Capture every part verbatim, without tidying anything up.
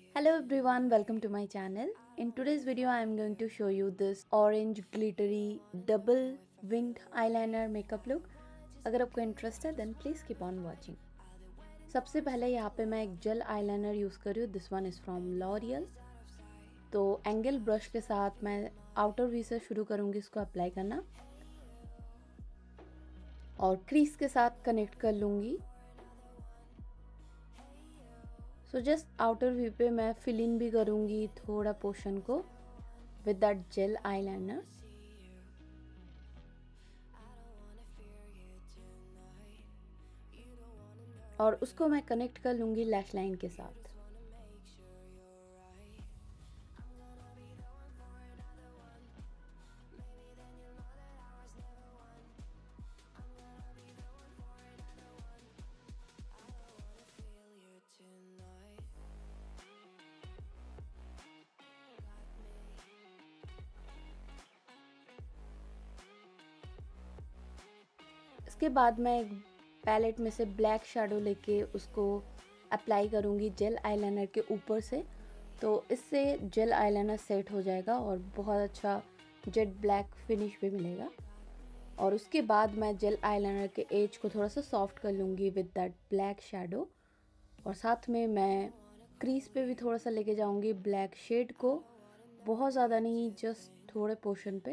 Hello everyone, welcome to my channel. In today's video I am going to show you this orange glittery double winged eyeliner makeup look. अगर आपको interest है then please keep on watching. सबसे पहले यहाँ पे मैं एक jail eyeliner use कर रही हूँ. This one is from L'Oreal. तो एंगल ब्रश के साथ मैं आउटर वी से शुरू करूँगी इसको अप्लाई करना और क्रीज के साथ कनेक्ट कर लूँगी. सो जस्ट आउटर व्यू पे मैं फिल इन भी करूँगी थोड़ा पोर्शन को विद दैट जेल आईलाइनर. और उसको मैं कनेक्ट कर लूँगी लैश लाइन के साथ. इसके बाद मैं एक पैलेट में से ब्लैक शैडो लेके उसको अप्लाई करूँगी जेल आईलाइनर के ऊपर से. तो इससे जेल आईलाइनर सेट हो जाएगा और बहुत अच्छा जेट ब्लैक फिनिश भी मिलेगा. और उसके बाद मैं जेल आईलाइनर के एज को थोड़ा सा सॉफ्ट कर लूँगी विद दैट ब्लैक शैडो. और साथ में मैं क्रीज पे भी थोड़ा सा लेके जाऊँगी ब्लैक शेड को, बहुत ज़्यादा नहीं, जस्ट थोड़े पोर्शन पे.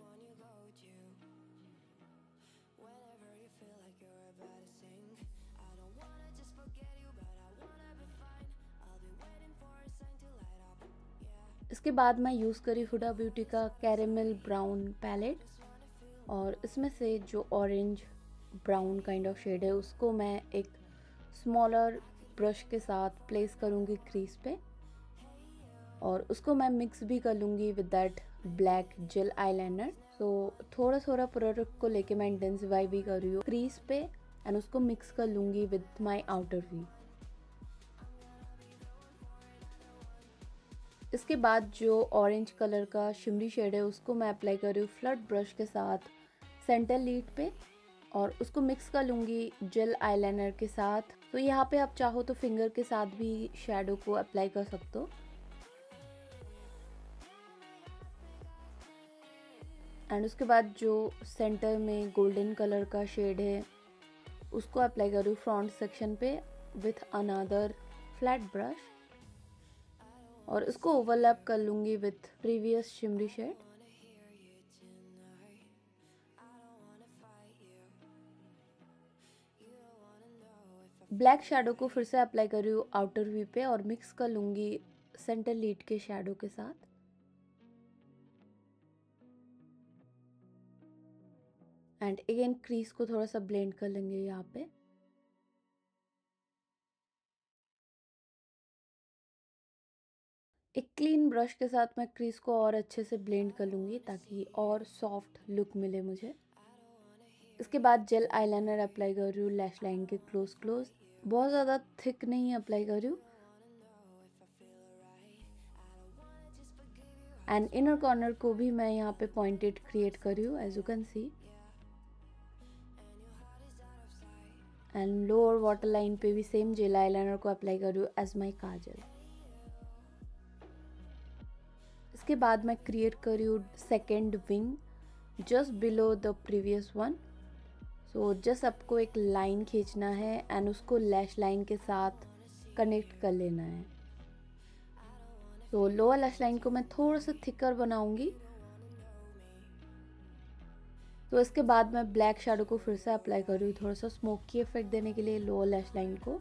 इसके बाद मैं यूज़ करी हुडा ब्यूटी का कैरेमल ब्राउन पैलेट और इसमें से जो orange brown kind of shade है उसको मैं एक स्मॉलर ब्रश के साथ प्लेस करूँगी क्रीज पे और उसको मैं मिक्स भी कर लूँगी with that black gel eyeliner. So थोड़ा थोड़ा प्रोडक्ट को लेके मैं इंटेंसिफाई भी कर रही हूँ क्रीज पे एंड उसको मिक्स कर लूँगी विद माई आउटर वी. इसके बाद जो ऑरेंज कलर का शिमरी शेड है उसको मैं अप्लाई कर रही हूँ फ्लड ब्रश के साथ सेंटर लीड पे और उसको मिक्स कर लूँगी जेल आईलाइनर के साथ. तो यहाँ पे आप चाहो तो फिंगर के साथ भी शेडो को अप्लाई कर सकते हो. एंड उसके बाद जो सेंटर में गोल्डन कलर का शेड है उसको अप्लाई कर रही हूँ फ्रंट सेक्शन पे विथ अनदर फ्लैट ब्रश और उसको ओवरलैप कर लूँगी with previous shimmery shade. Black shadow को फिर से अप्लाई कर रही हूँ आउटर व्यू पे और मिक्स कर लूँगी सेंटर लीड के शैडो के साथ. एंड अगेन क्रीज को थोड़ा सा ब्लेंड कर लेंगे यहाँ पे. एक क्लीन ब्रश के साथ मैं क्रीज को और अच्छे से ब्लेंड कर लूँगी ताकि और सॉफ्ट लुक मिले मुझे. इसके बाद जेल आईलाइनर अप्लाई कर रही हूँ लैश लाइन के क्लोज क्लोज, बहुत ज़्यादा थिक नहीं अप्लाई कर रही हूँ. एंड इनर कॉर्नर को भी मैं यहाँ पे पॉइंटेड क्रिएट कर रही हूँ as you can see. And lower water line पे भी सेम जेल आईलाइनर को अप्लाई कर रही हूँ एज माई काजल. इसके बाद मैं क्रिएट कर रही हूँ second wing just below the previous one. So just आपको एक लाइन खींचना है एंड उसको लैश लाइन के साथ कनेक्ट कर लेना है. तो लोअर लैश लाइन को मैं थोड़ा सा थिकर बनाऊंगी. तो इसके बाद मैं ब्लैक शैडो को फिर से अप्लाई कर रही हूँ थोड़ा सा स्मोकी इफेक्ट देने के लिए लोअर लैश लाइन को.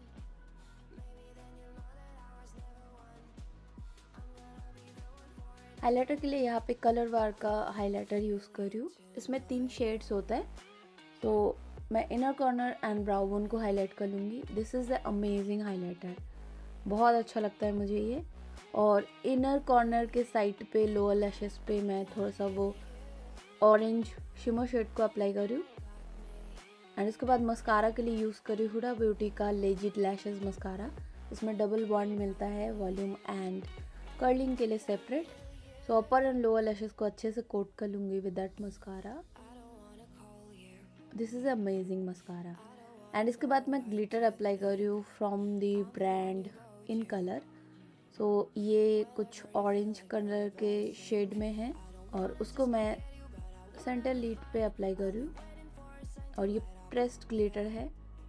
हाइलाइटर के लिए यहाँ पे कलर वार का हाइलाइटर यूज़ कर रही हूँ. इसमें तीन शेड्स होता है. तो मैं inner corner and brow bone को हाईलाइट कर लूँगी. This is the amazing highlighter, बहुत अच्छा लगता है मुझे ये. और इनर कॉर्नर के साइड पे लोअर लैशेस पे मैं थोड़ा सा वो ऑरेंज शिमर शेड को अप्लाई कर रही हूँ. एंड इसके बाद मस्कारा के लिए यूज़ कर रही हूँ हुडा ब्यूटी का लेजिट लैशेस मस्कारा. इसमें डबल बॉन्ड मिलता है वॉल्यूम एंड कर्लिंग के लिए separate. So upper and lower lashes को अच्छे से कोट कर लूँगी with that mascara. This is amazing mascara. And इसके बाद मैं ग्लिटर अप्लाई कर रही हूँ from the brand in colour. So so, ये कुछ ऑरेंज कलर के शेड में है और उसको मैं सेंटर लीड पे अप्लाई करूँ और ये प्रेस्ड ग्लिटर है।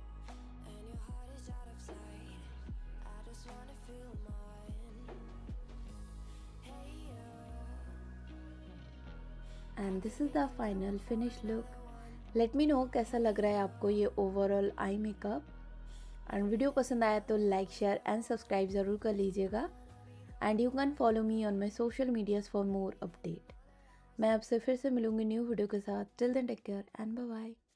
And this is the final finish look. Let me know कैसा लग रहा है आपको ये overall eye makeup. And video पसंद आया तो लाइक शेयर एंड सब्सक्राइब ज़रूर कर लीजिएगा। And you can follow me on my social medias for more update. मैं आपसे फिर से मिलूंगी न्यू वीडियो के साथ। Till then take care and bye bye.